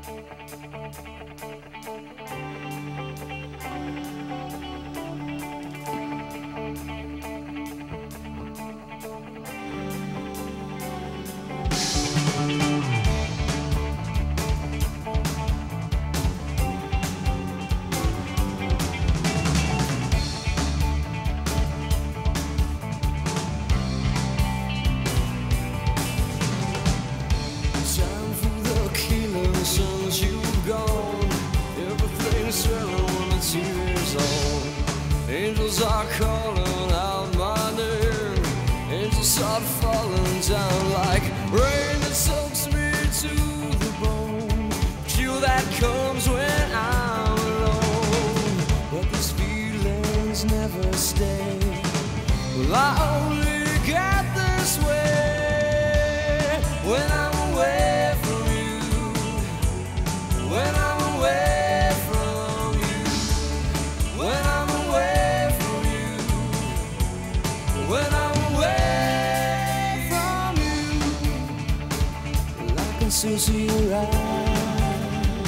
Angels are calling out my name. Angels start falling down like rain that soaks me to the bone. Chill that comes when I'm alone. But these feelings never stay. Well, I only get this way when I'm away from you. When I'm away from you. When I'm when I'm away from you, well, I can still see your eyes.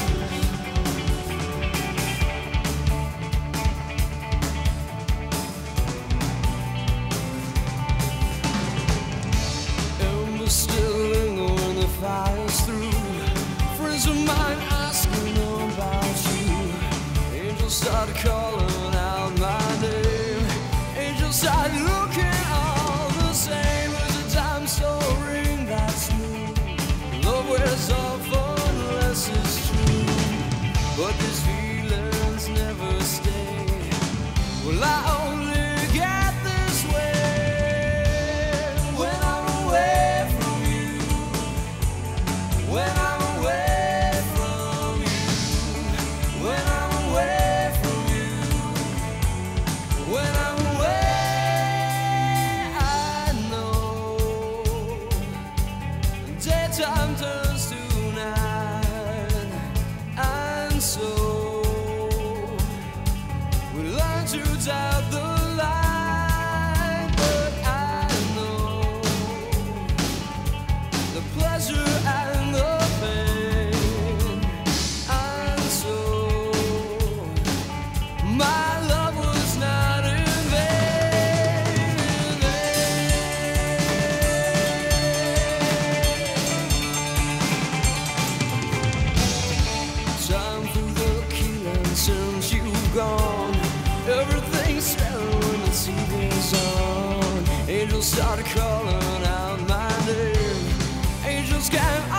Embers still linger when the fire's through. Friends of mine asking about you. Angels start calling out my name. Angels start looking all the same as a time story that's new. Love wears off unless it's true. But these feelings never stay. Well, I only get this way when I'm away from you. When I'm away from you. When I'm away from you. When I'm time turns to night, and so we learn to doubt the light. But I know the pleasure and the pain, and so my love was not in since you've gone. Everything's settled when the TV's on. Angels start calling out my name. Angels can't